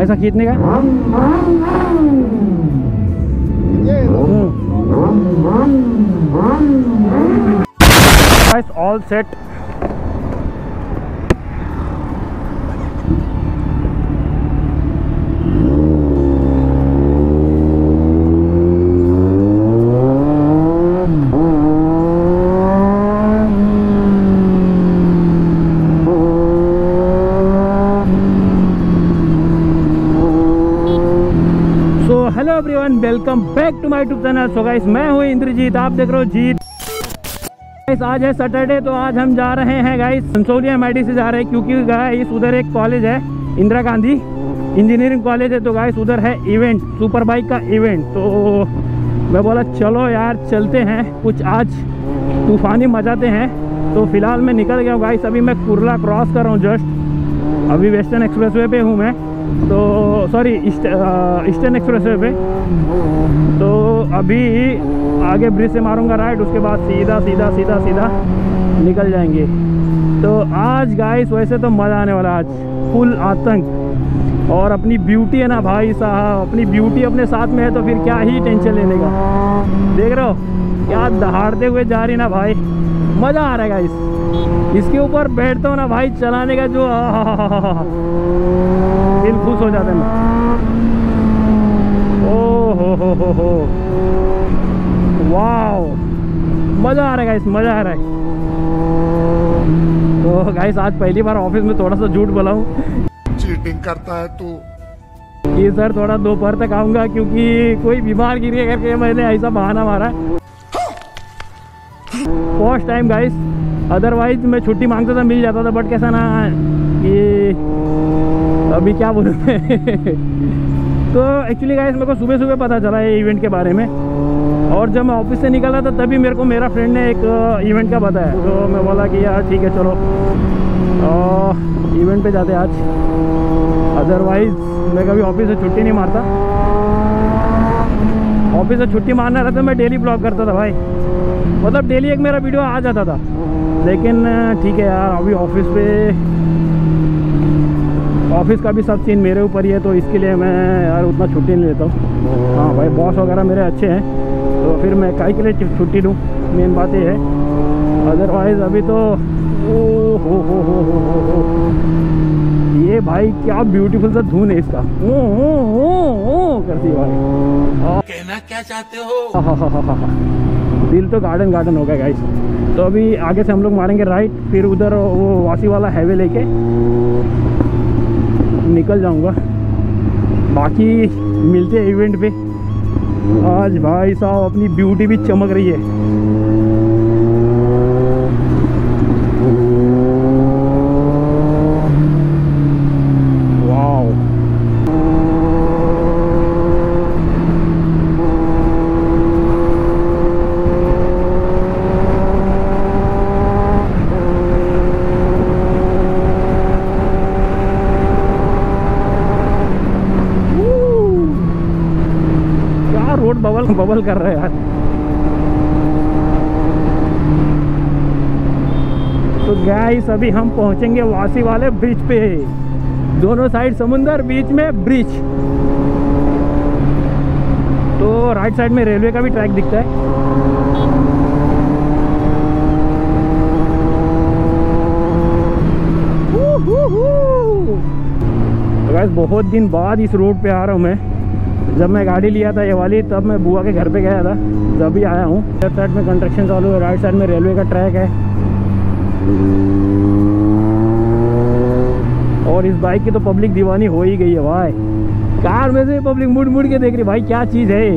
ऐसा खींचने का। Guys all set. Hello everyone, welcome back to my YouTube channel. So guys, मैं हूँ इंद्रजीत, आप देख रहे हो जीत। गाइस आज है सैटरडे, तो आज हम जा रहे हैं गाइस संसोलिया एमआईडी से जा रहे हैं, क्योंकि गाइस उधर एक कॉलेज है, इंदिरा गांधी इंजीनियरिंग कॉलेज है। तो गाइस उधर है इवेंट, सुपर बाइक का इवेंट। तो मैं बोला चलो यार चलते हैं, कुछ आज तूफानी मचाते हैं। तो फिलहाल मैं निकल गया हूँ गाइस। अभी मैं कुर्ला क्रॉस कर रहा हूँ जस्ट। अभी वेस्टर्न एक्सप्रेसवे पे हूँ मैं, तो सॉरी ईस्टर्न एक्सप्रेसवे पे। तो अभी आगे ब्रिज से मारूंगा राइट, उसके बाद सीधा सीधा सीधा सीधा निकल जाएंगे। तो आज गाइस वैसे तो मज़ा आने वाला, आज फुल आतंक। और अपनी ब्यूटी है ना भाई साहब, अपनी ब्यूटी अपने साथ में है तो फिर क्या ही टेंशन लेने का। देख रहे हो क्या दहाड़ते हुए जा रही ना भाई, मज़ा आ रहा है गाइस। इसके ऊपर बैठता हूँ ना भाई, चलाने का जो दिल खुश हो जाता है। ओ हो वाओ, मज़ा आ रहा है गाइस, मज़ा आ रहा है। तो गाइस आज पहली बार ऑफिस में थोड़ा सा झूठ बोला हूँ। चीटिंग करता है तू। कि सर थोड़ा दोपहर तक आऊँगा, क्योंकि कोई बीमार गिर गया करके मैंने ऐसा बहाना मारा। फर्स्ट टाइम गाइस, अदरवाइज मैं छुट्टी मांगता था मिल जाता था, बट कैसा ना कि अभी क्या बोलूँ तो एक्चुअली गाइस मेरे को सुबह सुबह पता चला ये इवेंट के बारे में। और जब मैं ऑफिस से निकला था तभी मेरे को मेरा फ्रेंड ने एक इवेंट का बताया। तो मैं बोला कि यार ठीक है चलो इवेंट पे जाते आज। अदरवाइज मैं कभी ऑफिस से छुट्टी नहीं मारता। ऑफिस से छुट्टी मारना रहता मैं डेली ब्लॉग करता था भाई, मतलब डेली एक मेरा वीडियो आ जाता था। लेकिन ठीक है यार, अभी ऑफिस का भी सब सीन मेरे ऊपर ही है, तो इसके लिए मैं यार उतना छुट्टी नहीं लेता हूँ। हाँ भाई, बॉस वगैरह मेरे अच्छे हैं, तो फिर मैं काहे के लिए छुट्टी लूँ, मेन बात ये है। अदरवाइज़ अभी तो हो ये भाई क्या ब्यूटीफुल सा धुन है इसका, ओ करती भाई। कहना क्या चाहते हो? दिल तो गार्डन गार्डन हो गया गाइस। तो अभी आगे से हम लोग मारेंगे राइट, फिर उधर वो वासी वाला हाईवे लेके निकल जाऊंगा। बाकी मिलते हैं इवेंट पे। आज भाई साहब अपनी ब्यूटी भी चमक रही है। वाओ, रोड बबल कर रहा है यार। तो गाइस अभी हम पहुंचेंगे वासी वाले ब्रिज पे। दोनों साइड समुंदर, बीच में ब्रिज। तो राइट साइड में रेलवे का भी ट्रैक दिखता है। तो गाइस बहुत दिन बाद इस रोड पे आ रहा हूँ मैं। जब मैं गाड़ी लिया था ये वाली, तब मैं बुआ के घर पे गया था, जब भी आया हूँ। लेफ्ट साइड में कंस्ट्रक्शन चालू है, राइट साइड में रेलवे का ट्रैक है। और इस बाइक की तो पब्लिक दीवानी हो ही गई है भाई। कार में से पब्लिक मुड़ मुड़ के देख रही भाई, क्या चीज़ है।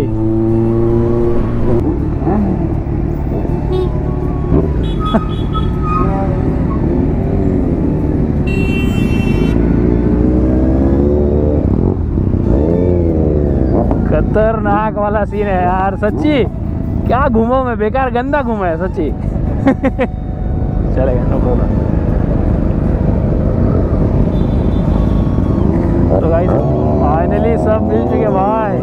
खतरनाक वाला सीन है यार सच्ची। क्या घूमा मैं, बेकार गंदा घूमा है सच्ची। चलेगा, नो प्रॉब्लम। तो गाइस फाइनली सब मिल चुके भाई।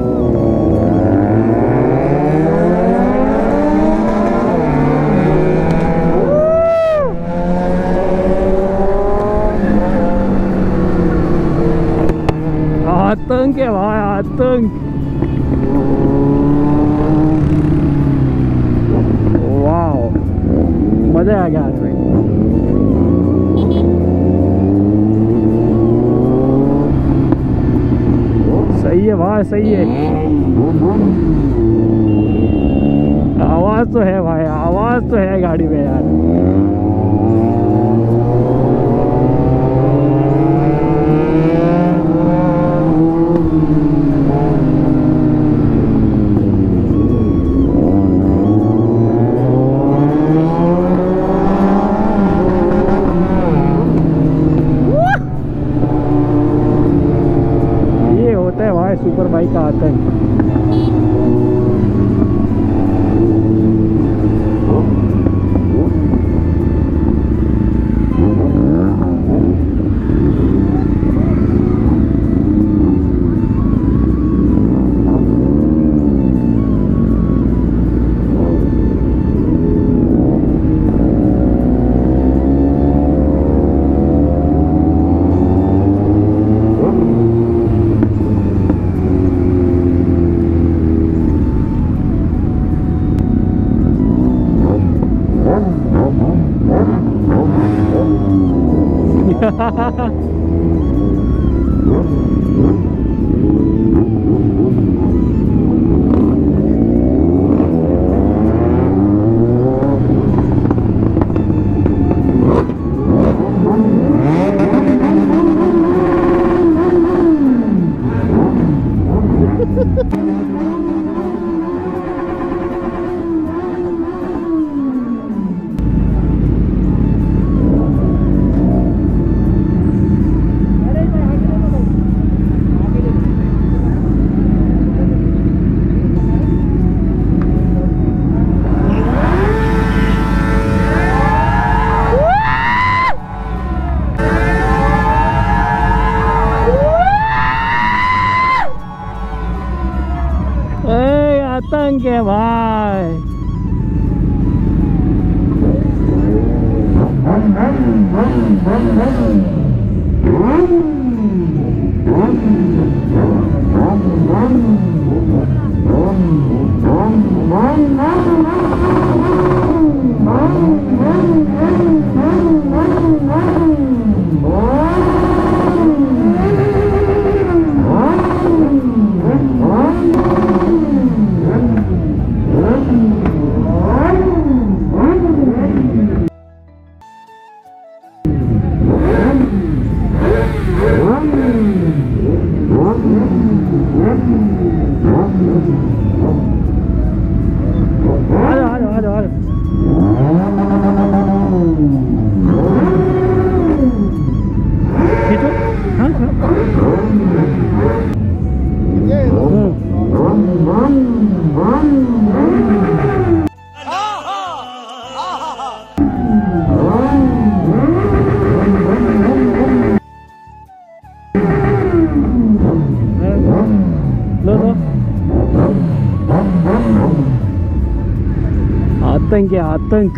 आतंक। वाह, मजा आ गया आज में। सही है भाई, सही है। आवाज तो है भाई, आवाज तो है गाड़ी में यार। ये होता है भाई सुपर बाइक का आतंक। आतंक है भाई। आतंक है आतंक।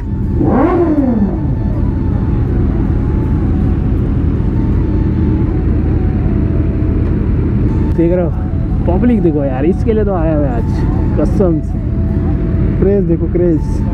देख रहे हो पब्लिक, देखो यार, इसके लिए तो आया हुआ है आज कसम से। क्रेज देखो, क्रेज।